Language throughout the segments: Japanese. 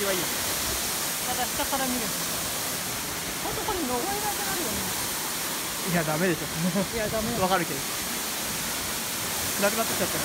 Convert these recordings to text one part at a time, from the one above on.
きはいいよ。 ただ下から見る。ほんとこれ登れなくなるよね。 いやダメでしょ。 いやダメだ。 わかるけど暗くなってきちゃったから。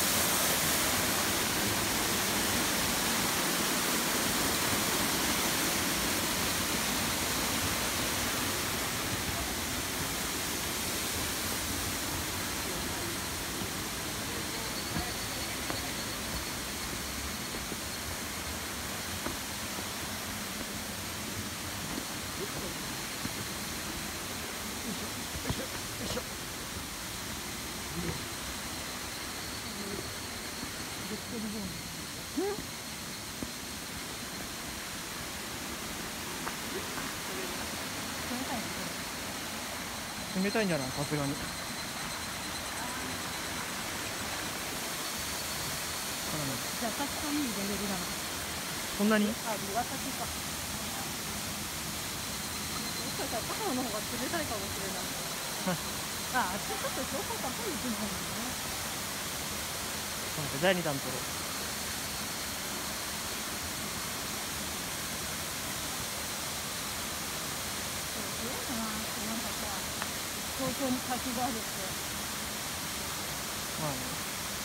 冷たいんじゃない、さすがに。 じゃあ私といいレベルなの。 そんなに？ あ、私か。もしかしたら高野の方が冷たいかもしれない。あ、あっちちょっと標高高い位置の方なんだね。 第2弾とろ。 すごいな、なんかさ、東京に滝があるって。 まあね。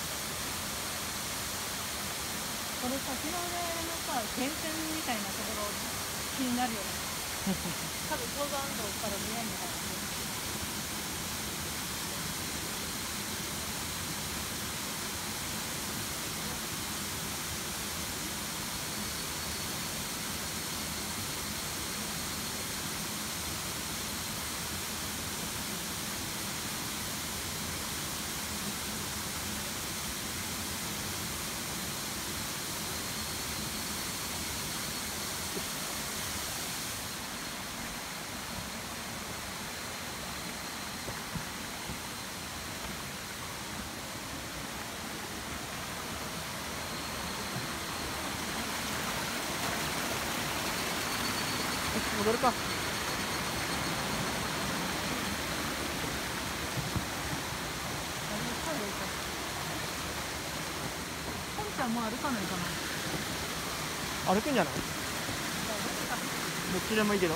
これ先の上のさ、源泉みたいなところ気になるよね。多分登山道から見えるのかな。 戻るか。 本ちゃんもう歩かないかな。 歩くんじゃない？どっちでもいいけど。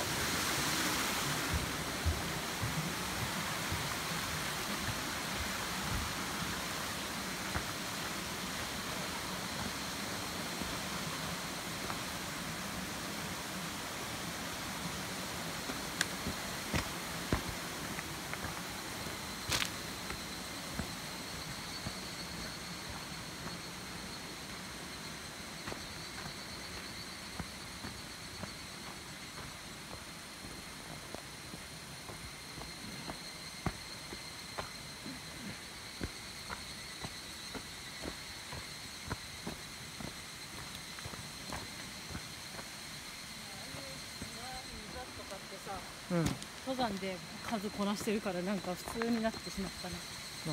うん。 登山で数こなしてるからなんか普通になってしまったね。 ま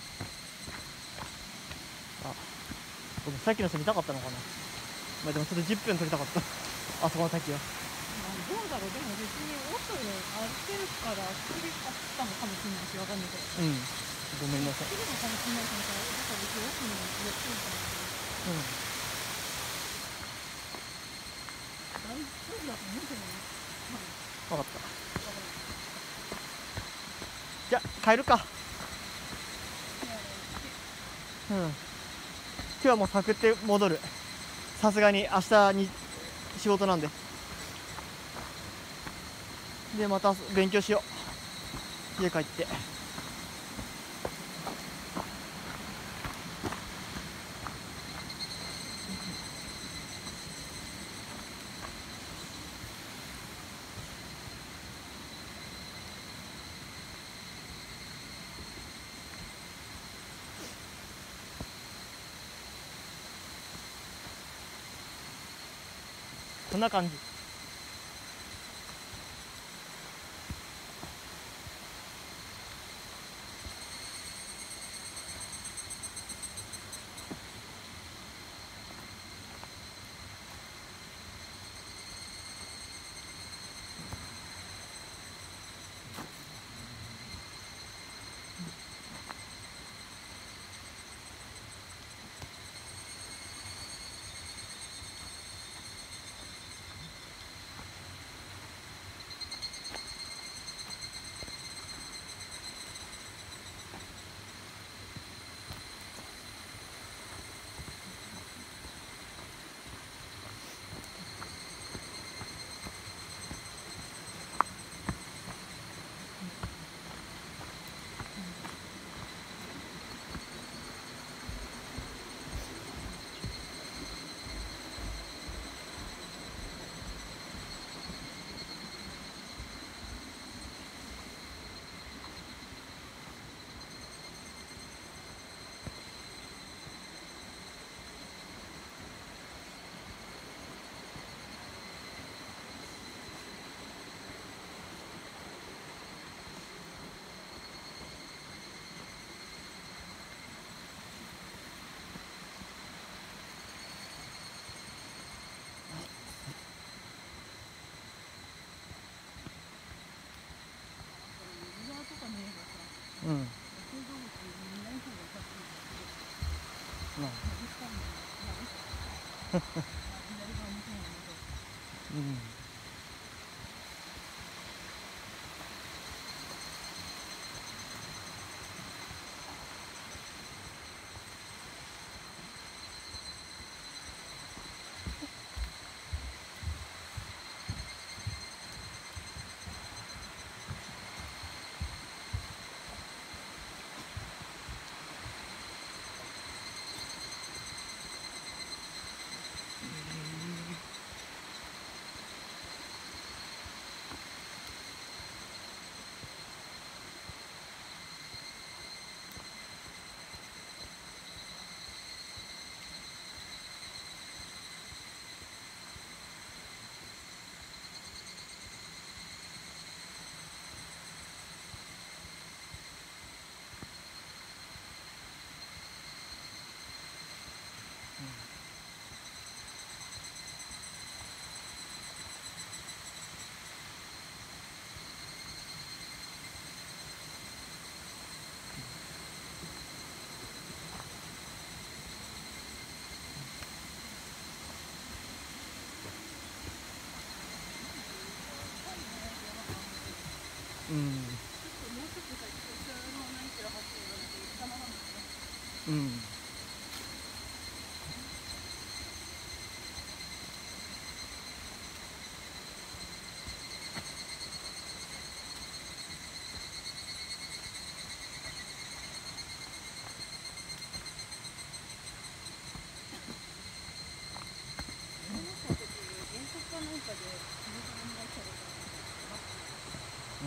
あ、僕さっきの人見たかったのかな。まあでもちょっと10分撮りたかった。あそこの滝は。 どうだろう、でも別に奥で歩けるから好きで買ったのかもしれないし、わかんないけど。 うん。ごめんなさい。 好きなのかもしれないけどさ、だから別に奥に寄ってるから。 うん。 大丈夫だと思うけどね。 分かった。じゃあ帰るか。うん。今日はもうサクって戻る。さすがに明日に仕事なんで。でまた勉強しよう。家帰って。こんな感じ。 左側向くんやけど。 うん。うん。 もうちょっと先、後ろの何キロ走るのだけ行ったままなんですね。 うん。 遠足かなんかで水がお願いされたうん。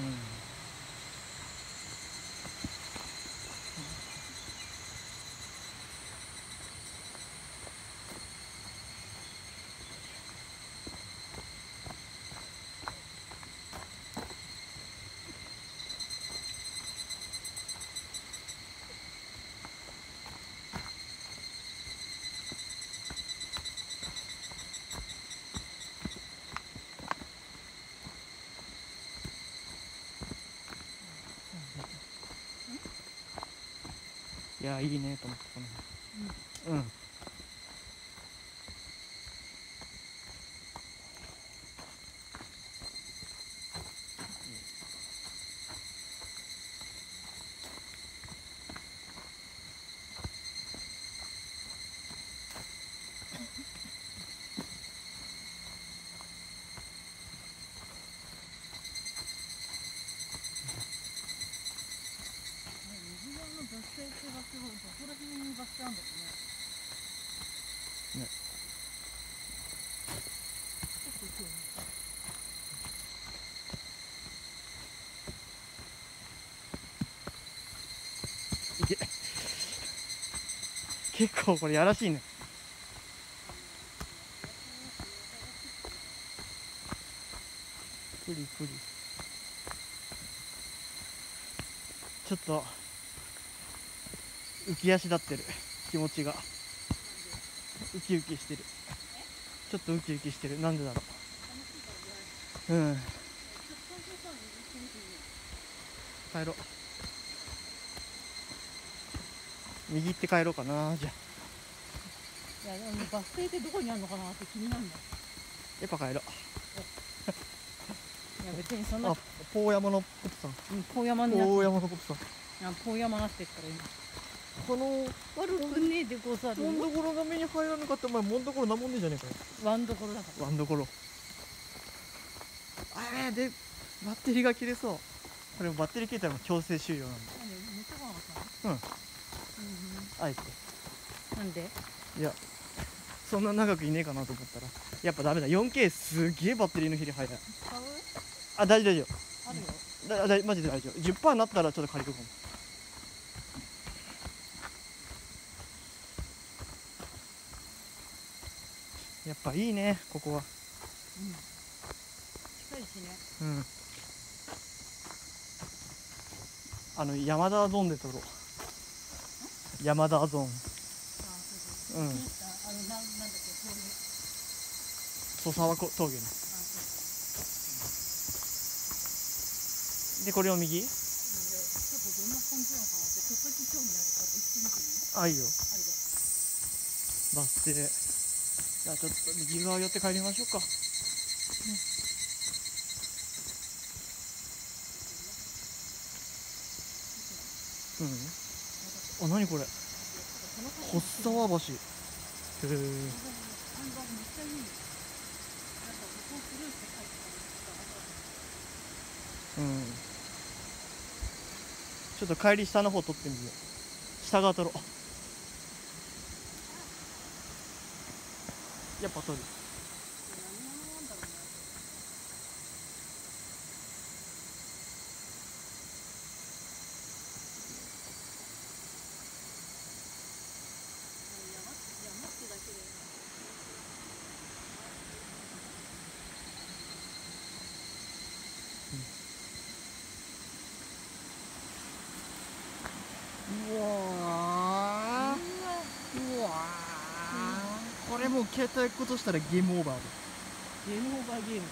いや、いいねと思って、この辺。うん。 右側のバス停って場所はどこら辺にバス停あるんだろうね。 ね。 結構行くよね。 いけ。結構これやらしいね。プリプリ。ちょっと浮き足立ってる、気持ちがウキウキしてる。ちょっとウキウキしてる。なんでだろう。うん。帰ろう。右行って帰ろうかな。じゃあいや、でもバス停ってどこにあるのかなって気になるんだ。 やっぱ帰ろう。 いや、別にそんな。 あ、ポー山のコプさん。 うん、ポー山になってポー山のコプさん。 ポー山なってるから今。 この悪くねえでござるよ。 もんどころが目に入らなかった。お前もんどころなんもんねえじゃねえかよ。 ワンどころだから。 ワンどころ。でバッテリーが切れそう。これバッテリー切れたらもう強制終了なんだ。 なんで、めっちゃ来なかったの？ うん。あえて。 なんで？ いや、そんな長くいねえかなと思ったら、やっぱダメだ。4K すげえバッテリーの減り早い。 買う？ あ、大丈夫大丈あるよ。 夫。マジで大丈夫。10%になったらちょっと借りるかも。やっぱいいね、ここは。 近いしね。 うん。山田ゾーンで撮ろう。山田ゾーン。 あ、そうそう。 うん。 なんだっけ、峠。 土佐和峠ね。 あ、そう。 で、これを右。 ちょっとどんな感じなのかなって、ちょっとだけ興味あるから行ってみていい？ あ、いいよ。 あるじゃん。 バス停。 じゃあちょっと右側寄って帰りましょうか、ね、うん、あ、何これ、払沢橋、へえ、うん、ちょっと帰り下の方撮ってみよう、下側撮ろう、やっぱ撮る、うわー、うわー、これもう携帯落としたらゲームオーバーだ、 ゲームオーバーゲームで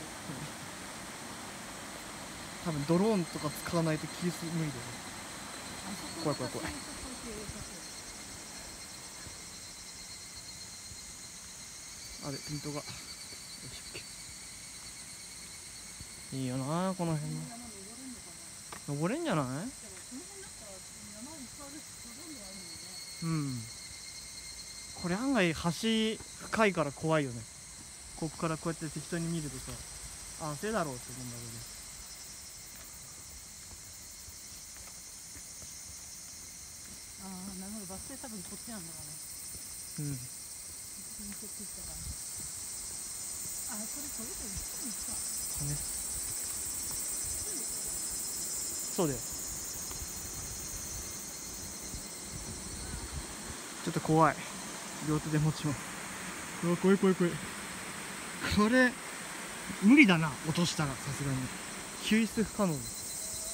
多分ドローンとか使わないとキース無理だよね、怖い怖い怖い、あれピントがよし、OK、いいよなこの辺の、登れんじゃない、うん、これ案外橋深いから怖いよね、ここからこうやって適当に見るとさ、あ、せだろうって思うんだけど、 ああ、なるほど、バス停多分こっちなんだろうね。 うん、 こっち行ったから。あ、これそれぞれ一緒にさ。 ね、そうだよ、ちょっと怖い、両手で持ちます、うわ、怖い怖い怖い、これ無理だな、落としたらさすがに救出不可能です、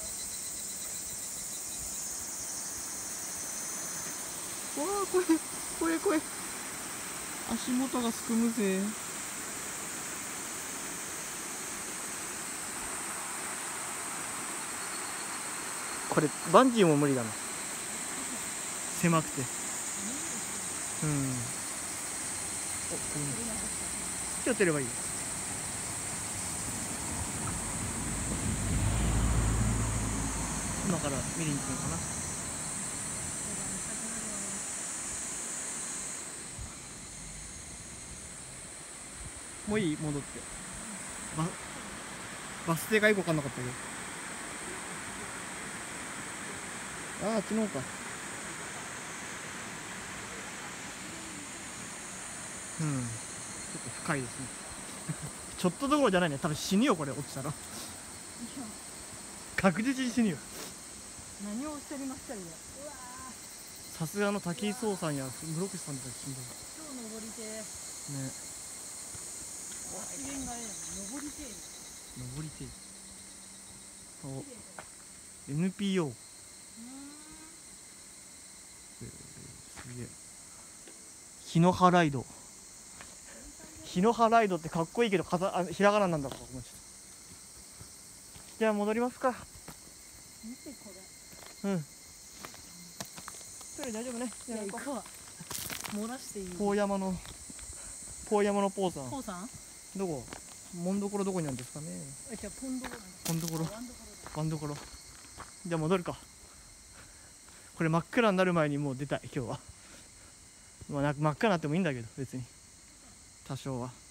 わあ、怖い怖い怖い、足元がすくむぜ、これバンジーも無理だな、狭くて、うん、お、手を取ればいいよ、今から見に行くのかな、もういい、戻って、バス停がよく分かんなかったけど、ああ、昨日か、うん、ちょっと深いですねちょっとどころじゃないね、多分死ぬよこれ落ちたら確実に死ぬよ、 何をしておりましたよ。うわさすがの滝井壮さんや室伏さんとか死んだ超登りてね、 発言がええやん、登りて登りてえ、お NPO、すげえ、日の葉ライド、日の葉ライドってかっこいいけどひらがななんだろう、思っちゃった、じゃあ戻りますか、 見てこうん、それ大丈夫ね、 れ。いや、行くわ。漏らしていい。 ポー山のポーさん、 ポーさん。 どこ、もんどころどこにあるんですかね、 じゃあポンドコロ。 ポンどころ、 ワンドコロだ。 ワンどころ、じゃあ戻るか、これ真っ暗になる前にもう出たい今日は、まあ、真っ暗になってもいいんだけど別に多少は、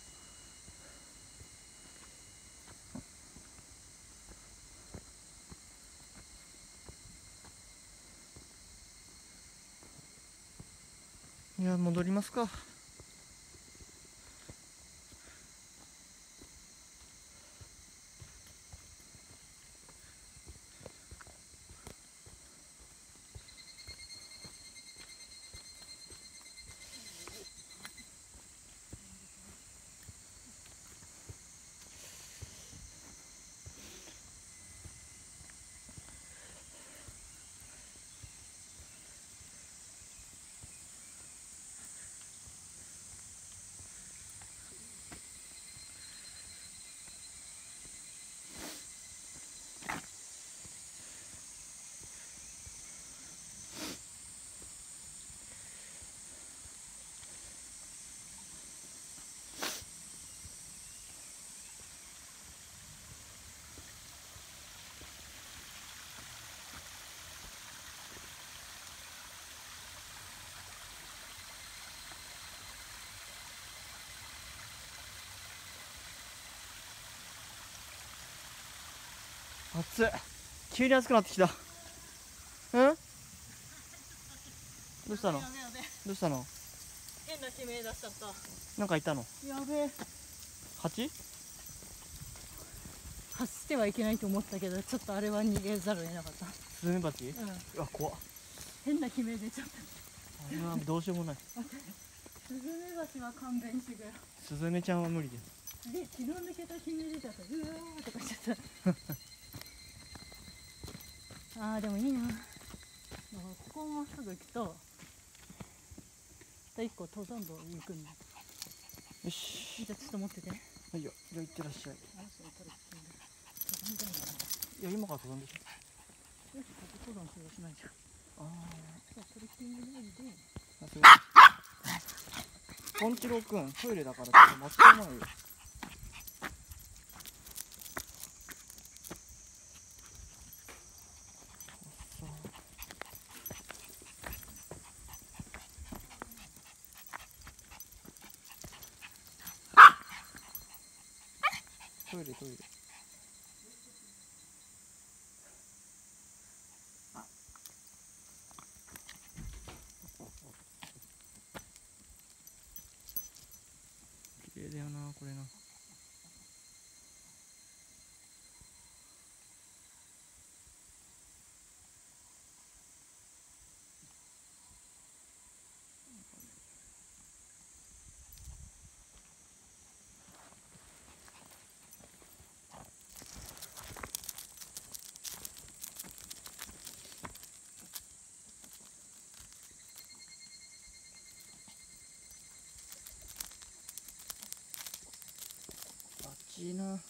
いや戻りますか、 暑い。急に暑くなってきた。うんどうしたの？ やべやべ、 どうしたの？ 変な悲鳴出しちゃった。 なんかいたの？ やべえ。 蜂？ 走ってはいけないと思ったけど、ちょっとあれは逃げざるを得なかった。 スズメバチ？ うん、 うわ怖っ。 変な悲鳴出ちゃった。 あれはどうしようもない。 スズメバチは勘弁してくれ。 スズメちゃんは無理です。 で、気の抜けた悲鳴出ちゃった。うわーとかしちゃった。あー、でもいいな。だからここをまっすぐ行くと、一個登山道に行くんだ。 よし。 じゃあちょっと持ってて。 はいよ。じゃあ行ってらっしゃい。 あの人に取れてんだ。登山じゃない。 いや今から登山でしょ。 よし、ここ登山しようしないじゃん。 あじゃあトレッキングないで。 あ。さすが。ポンチローくんトイレだからちょっと待ってもらうよ。トイレトイレ。綺麗だよなこれな。暑いな。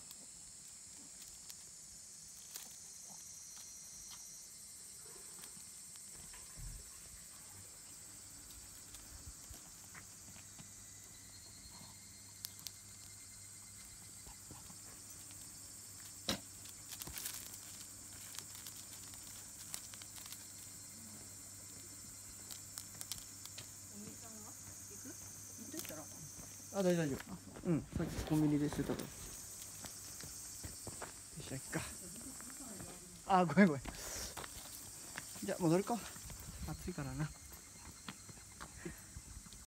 あ、大丈夫大丈夫。うん、さっきコンビニでしてたから。よし、行くか。あ、ごめんごめん。じゃあ戻るか。暑いからな。